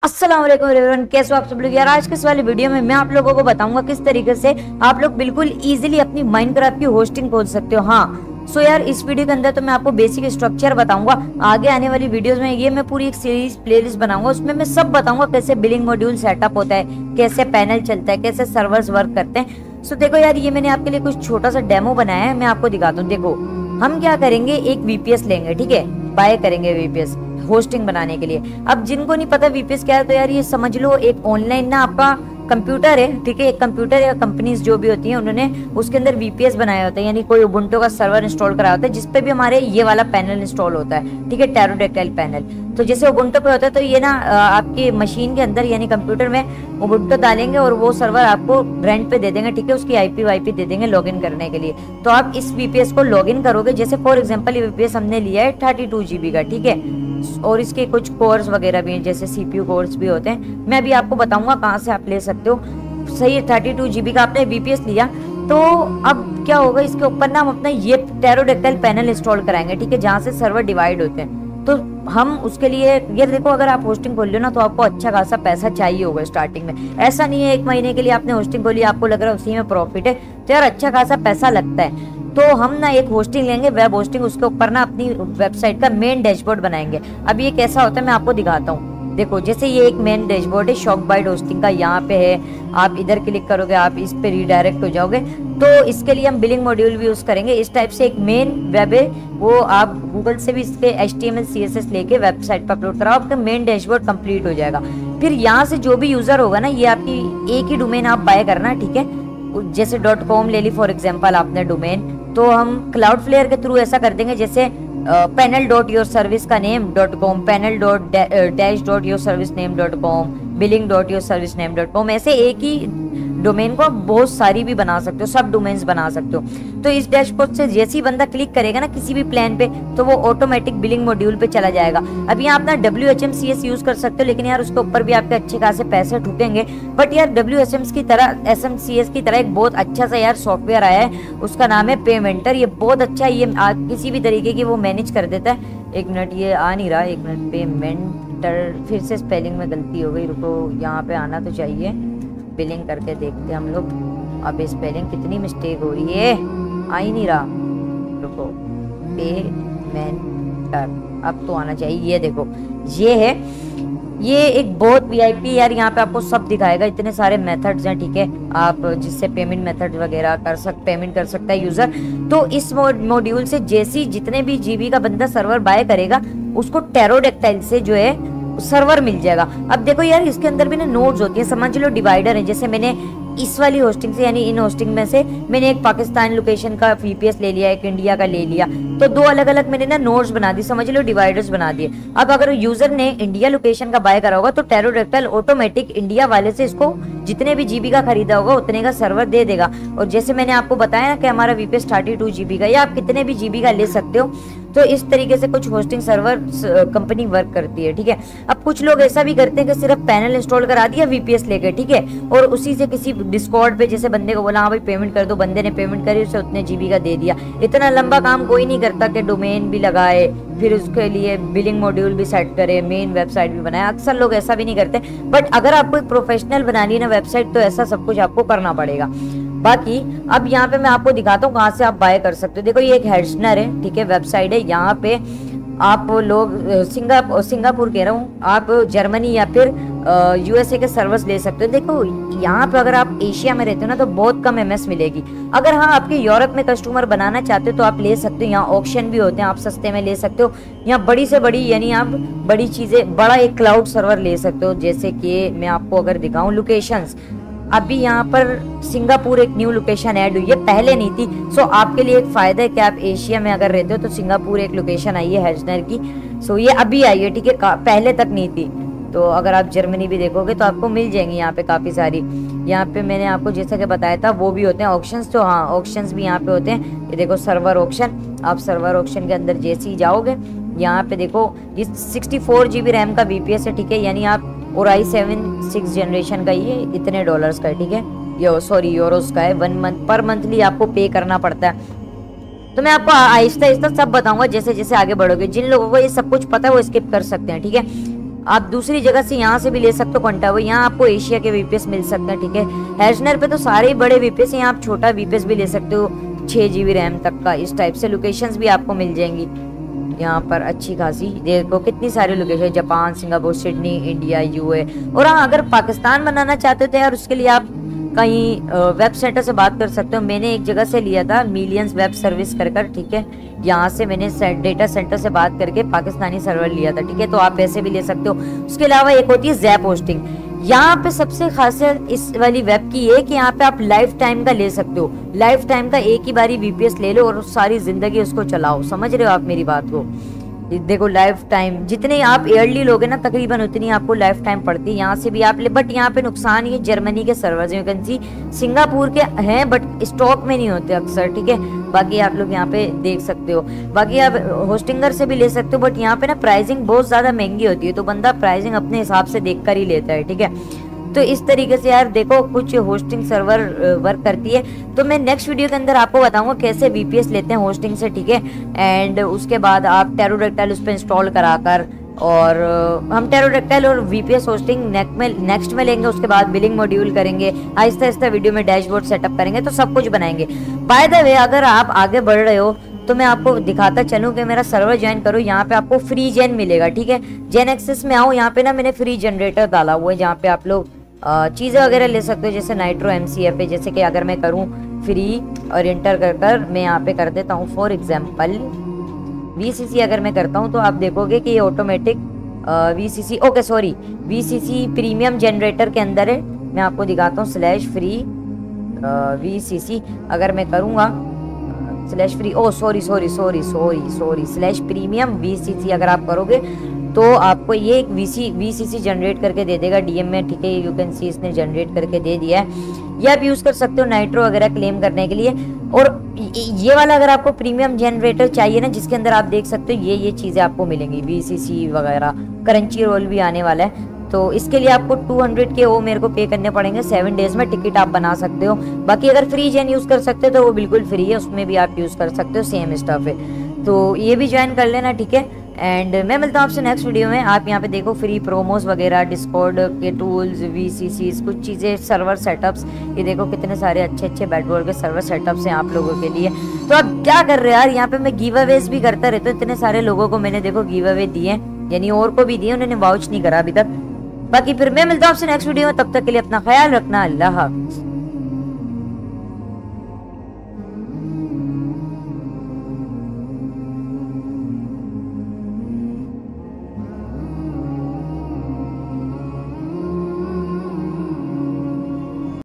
अस्सलाम वालेकुम एवरीवन, कैसे हो आप सब लोग। यार आज के इस वाली वीडियो में मैं आप लोगों को बताऊंगा किस तरीके से आप लोग बिल्कुल इजीली अपनी माइनक्राफ्ट की होस्टिंग खोल सकते हो। हाँ यार इस वीडियो के अंदर तो मैं आपको बेसिक स्ट्रक्चर बताऊंगा। आगे आने वाली वीडियोस में ये मैं पूरी एक सीरीज प्लेलिस्ट बनाऊंगा, उसमें मैं सब बताऊंगा कैसे बिलिंग मॉड्यूल सेटअप होता है, कैसे पैनल चलता है, कैसे सर्वर्स वर्क करते हैं। सो देखो यार, ये मैंने आपके लिए कुछ छोटा सा डेमो बनाया है, मैं आपको दिखाता हूँ। देखो हम क्या करेंगे, एक वीपीएस लेंगे, ठीक है, बाय करेंगे वीपीएस होस्टिंग बनाने के लिए। अब जिनको नहीं पता वीपीएस क्या है, तो यार ये समझ लो एक ऑनलाइन ना आपका कंप्यूटर है, ठीक है। एक कंप्यूटर या कंपनीज जो भी होती हैं उन्होंने उसके अंदर वीपीएस बनाया होता है, यानी कोई उबुंटू का सर्वर इंस्टॉल कराया होता है जिसपे भी हमारे ये वाला पैनल इंस्टॉल होता है, ठीक है, टेरोडेक्टाइल पैनल। तो जैसे उबुंटू पे होता है तो ये ना आपकी मशीन के अंदर यानी कंप्यूटर में उबुंटू डालेंगे और वो सर्वर आपको रेंट पे दे देंगे, ठीक है, उसकी आईपी वाईपी दे देंगे लॉगिन करने के लिए। तो आप इस वीपीएस को लॉगिन करोगे, जैसे फॉर एग्जांपल ये वीपीएस हमने लिया है 32 GB का, ठीक है, और इसके कुछ कोर्स वगैरह भी हैं, जैसे सीपीयू कोर्स भी होते हैं। मैं अभी आपको बताऊंगा कहाँ से आप ले सकते हो। सही है, 32 GB का आपने वीपीएस लिया, तो अब क्या होगा, इसके ऊपर ना हम अपना ये टेरोडेक्टाइल पैनल इंस्टॉल कराएंगे, ठीक है, जहाँ से सर्वर डिवाइड होते हैं। तो हम उसके लिए ये देखो, अगर आप होस्टिंग खोल लो ना तो आपको अच्छा खासा पैसा चाहिए होगा स्टार्टिंग में। ऐसा नहीं है 1 महीने के लिए आपने होस्टिंग खोली आपको लग रहा है उसी में प्रॉफिट है, तो यार अच्छा खासा पैसा लगता है। तो हम ना एक होस्टिंग लेंगे, वेब होस्टिंग, उसके ऊपर ना अपनी वेबसाइट का मेन डैशबोर्ड बनाएंगे। अब ये कैसा होता है मैं आपको दिखाता हूँ। देखो जैसे ये एक मेन डैशबोर्ड है शॉकबाइट होस्टिंग का, यहाँ पे है, आप इधर क्लिक करोगे आप इस पे रीडायरेक्ट हो जाओगे। तो इसके लिए हम बिलिंग मॉड्यूल भी यूज करेंगे। इस टाइप से एक मेन वेब है, वो आप गूगल से भी इसके HTML CSS लेके वेबसाइट पर अपलोड कराओ, आपका मेन डैशबोर्ड कंप्लीट हो जाएगा। फिर यहाँ से जो भी यूजर होगा ना, ये आपकी एक ही डोमेन आप बाय करना, ठीक है। जैसे .com ले ली फॉर एग्जाम्पल आपने डोमेन, तो हम क्लाउडफ्लेयर के थ्रू ऐसा कर देंगे, जैसे panel.yourservice का नेम .com, panel.dash.yourservicename.com, billing.yourservicename.com, ऐसे एक ही डोमेन को बहुत सारी भी बना सकते हो, सब डोमेन्स बना सकते हो। तो इस डैशबोर्ड से जैसे ही बंदा क्लिक करेगा ना किसी भी प्लान पे, तो वो ऑटोमेटिक बिलिंग मॉड्यूल पे चला जाएगा। अब यहाँ अपना WHMCS यूज कर सकते हो, लेकिन यार उसके ऊपर भी आपके अच्छे खासे पैसे ठुकेंगे। बट यार WHMCS की तरह एक बहुत अच्छा सा यार सॉफ्टवेयर आया है, उसका नाम है पेमेंटर। ये बहुत अच्छा है, ये किसी भी तरीके की वो मैनेज कर देता है। एक मिनट, ये आ नहीं रहा, एक मिनट, पेमेंटर, फिर से स्पेलिंग में गलती हो गई, रुको, यहाँ पे आना तो चाहिए। बिलिंग करके देखते हम लोग। अब स्पेलिंग कितनी मिस्टेक हो रही है, आ ही नहीं रहा, रुको, पेमेंटर, अब तो आना चाहिए। ये देखो, ये है, ये एक बहुत VIP यार, यहाँ पे आपको सब दिखाएगा, इतने सारे मेथड्स हैं, ठीक है, आप जिससे पेमेंट मेथड वगैरह पेमेंट कर सकता है यूजर। तो इस मॉड्यूल से जैसी जितने भी GB का बंदा सर्वर बाय करेगा उसको टेरोडेक्टाइल से जो है सर्वर मिल जाएगा। अब देखो यार इसके अंदर भी ना नोड्स होती है, समझ लो डिवाइडर है। जैसे मैंने इस वाली होस्टिंग से यानी इन होस्टिंग में से मैंने एक पाकिस्तान लोकेशन का VPS ले लिया, एक इंडिया का ले लिया, तो दो अलग अलग मैंने ना नोड्स बना दी, समझ लो डिवाइडर्स बना दिए। अब अगर यूजर ने इंडिया लोकेशन का बाय करा होगा तो टेरोडेक्टाइल ऑटोमेटिक इंडिया वाले से इसको जितने भी GB का खरीदा होगा उतने का सर्वर दे देगा। और जैसे मैंने आपको बताया ना कि हमारा VPS 32 GB का, या आप कितने भी GB का ले सकते हो। तो इस तरीके से कुछ होस्टिंग सर्वर कंपनी वर्क करती है, ठीक है। अब कुछ लोग ऐसा भी करते हैं कि सिर्फ पैनल इंस्टॉल करा दिया VPS लेके, ठीक है, और उसी से किसी डिस्कॉर्ड पे जैसे बंदे को बोला हाँ भाई पेमेंट कर दो, बंदे ने पेमेंट करी, उसे उतने GB का दे दिया। इतना लंबा काम कोई नहीं करता कि डोमेन भी लगाए, फिर उसके लिए बिलिंग मॉड्यूल भी सेट करे, मेन वेबसाइट भी बनाए। अक्सर लोग ऐसा भी नहीं करते, बट अगर आपको एक प्रोफेशनल बनानी है ना वेबसाइट, तो ऐसा सब कुछ आपको करना पड़ेगा। बाकी अब यहाँ पे मैं आपको दिखाता हूँ कहाँ से आप बाय कर सकते हो। देखो ये एक हेडस्नर है, ठीक है, वेबसाइट है। यहाँ पे आप लोग सिंगापुर कह रहा हूँ, आप जर्मनी या फिर USA के सर्वर्स ले सकते हो। देखो यहाँ पे अगर आप एशिया में रहते हो ना तो बहुत कम MS मिलेगी। अगर हाँ आपके यूरोप में कस्टमर बनाना चाहते हो तो आप ले सकते हो, यहाँ ऑक्शन भी होते हैं, आप सस्ते में ले सकते हो। यहाँ बड़ी से बड़ी यानी आप बड़ी चीजें, बड़ा एक क्लाउड सर्वर ले सकते हो। जैसे कि मैं आपको अगर दिखाऊं लोकेशंस, अभी यहाँ पर सिंगापुर एक न्यू लोकेशन ऐड हुई है, पहले नहीं थी। सो आपके लिए एक फायदा है कि आप एशिया में अगर रहते हो तो सिंगापुर एक लोकेशन आई है हेडस्नर की। सो ये अभी आई है, ठीक है, पहले तक नहीं थी। तो अगर आप जर्मनी भी देखोगे तो आपको मिल जाएंगी यहाँ पे काफी सारी। यहाँ पे मैंने आपको जैसा कि बताया था वो भी होते हैं ऑक्शंस, तो हाँ ऑक्शंस भी यहाँ पे होते हैं। ये देखो सर्वर ऑक्शन, आप सर्वर ऑक्शन के अंदर जैसे ही जाओगे यहाँ पे देखो ये 64 GB रैम का VPS है, ठीक है, यानी आप और i7 6th जनरेशन का, ये इतने डॉलर्स का है, ठीक है, ये यूरोस का है। 1 मंथ पर मंथली आपको पे करना पड़ता है। तो मैं आपको आहिस्ता आहिस्ता सब बताऊंगा जैसे जैसे आगे बढ़ोगे। जिन लोगों को ये सब कुछ पता है वो स्किप कर सकते हैं, ठीक है। आप दूसरी जगह से यहाँ से भी ले सकते हो कंटावो, यहाँ आपको एशिया के वीपीएस मिल सकते हैं, ठीक है। हैशनर पे तो सारे ही बड़े वीपीएस हैं, आप छोटा वीपीएस भी ले सकते हो 6 GB रैम तक का, इस टाइप से लोकेशंस भी आपको मिल जाएंगी यहाँ पर अच्छी खासी। देखो कितनी सारी location, Japan, Singapore, Sydney, India, यूए। और हाँ, अगर पाकिस्तान बनाना चाहते हो तो यार उसके लिए आप कहीं वेब सेंटर से बात कर सकते हो। मैंने एक जगह से लिया था, मिलियंस वेब सर्विस कर, ठीक है। यहाँ से मैंने डेटा सेंटर से बात करके पाकिस्तानी सर्वर लिया था, ठीक है। तो आप ऐसे भी ले सकते हो। उसके अलावा एक होती है ज़ैप होस्टिंग। यहाँ पे सबसे खासियत इस वाली वेब की है कि यहाँ पे आप लाइफ टाइम का ले सकते हो, लाइफ टाइम का एक ही बारी वीपीएस ले लो और सारी जिंदगी उसको चलाओ। समझ रहे हो आप मेरी बात को? देखो लाइफ टाइम जितने आप ईयरली लोगे ना तकरीबन उतनी आपको लाइफ टाइम पड़ती है। यहाँ से भी आप ले, बट यहाँ पे नुकसान ये जर्मनी के servers you can see, Singapore के हैं बट स्टॉक में नहीं होते अक्सर, ठीक है। बाकी आप लोग यहाँ पे देख सकते हो। बाकी आप होस्टिंगर से भी ले सकते हो, बट यहाँ पे ना प्राइसिंग बहुत ज्यादा महंगी होती है, तो बंदा प्राइसिंग अपने हिसाब से देख कर ही लेता है, ठीक है। तो इस तरीके से यार देखो कुछ होस्टिंग सर्वर वर्क करती है। तो मैं नेक्स्ट वीडियो के अंदर आपको बताऊंगा कैसे वीपीएस लेते हैं होस्टिंग से, ठीक है। एंड उसके बाद आप टेरोडैक्टाइल उस पर इंस्टॉल कराकर, और हम टेरोडैक्टाइल और वीपीएस होस्टिंग नेक्स्ट में लेंगे। उसके बाद बिलिंग मॉड्यूल करेंगे, आहिस्ता आहिस्ता वीडियो में डैशबोर्ड सेटअप करेंगे, तो सब कुछ बनाएंगे। बाय द वे अगर आप आगे बढ़ रहे हो तो मैं आपको दिखाता चलूं कि मेरा सर्वर ज्वाइन करो, यहाँ पे आपको फ्री जेन मिलेगा, ठीक है। जेन एक्सेस में आओ, यहाँ पे ना मैंने फ्री जनरेटर डाला हुआ है जहाँ पे आप लोग चीज़ें वगैरह ले सकते हो, जैसे नाइट्रो MCF है। जैसे कि अगर मैं करूँ फ्री और इंटर कर मैं यहाँ पे कर देता हूँ फॉर एग्जाम्पल VCC, अगर मैं करता हूँ तो आप देखोगे कि ये automatic VCC, okay sorry, VCC premium generator के अंदर है। मैं आपको दिखाता हूँ /free VCC, अगर मैं करूँगा /free, oh sorry /premium VCC अगर आप करोगे तो आपको ये एक VCC जनरेट करके दे देगा DM में, ठीक है। यू कैन सी इसने जनरेट करके दे दिया है। ये आप यूज़ कर सकते हो नाइट्रो वगैरह क्लेम करने के लिए। और ये वाला अगर आपको प्रीमियम जनरेटर चाहिए ना, जिसके अंदर आप देख सकते हो ये चीज़ें आपको मिलेंगी, VCC वगैरह, क्रंची रोल भी आने वाला है। तो इसके लिए आपको 200 के वो मेरे को पे करने पड़ेंगे, 7 डेज में टिकट आप बना सकते हो। बाकी अगर फ्री जेन यूज़ कर सकते हो तो वो बिल्कुल फ्री है, उसमें भी आप यूज़ कर सकते हो, सेम स्टफ है। तो ये भी ज्वाइन कर लेना, ठीक है। एंड मैं मिलता हूँ आपसे नेक्स्ट वीडियो में। आप यहाँ पे देखो फ्री प्रोमोस वगैरह, डिस्कॉर्ड के टूल्स, VCCs, कुछ चीज़ें, सर्वर सेटअप्स। ये देखो कितने सारे अच्छे बेडवॉल के सर्वर सेटअप्स हैं आप लोगों के लिए। तो आप क्या कर रहे हो यार, यहाँ पे मैं गिव अवेज भी करता रहता हूँ। इतने सारे लोगों को मैंने देखो गिव अवे दिए, यानी और को भी दिए, उन्होंने वाउच नहीं करा अभी तक। बाकी फिर मैं मिलता हूँ आपसे नेक्स्ट वीडियो में, तब तक के लिए अपना ख्याल रखना। अल्लाह हाफ़िज़।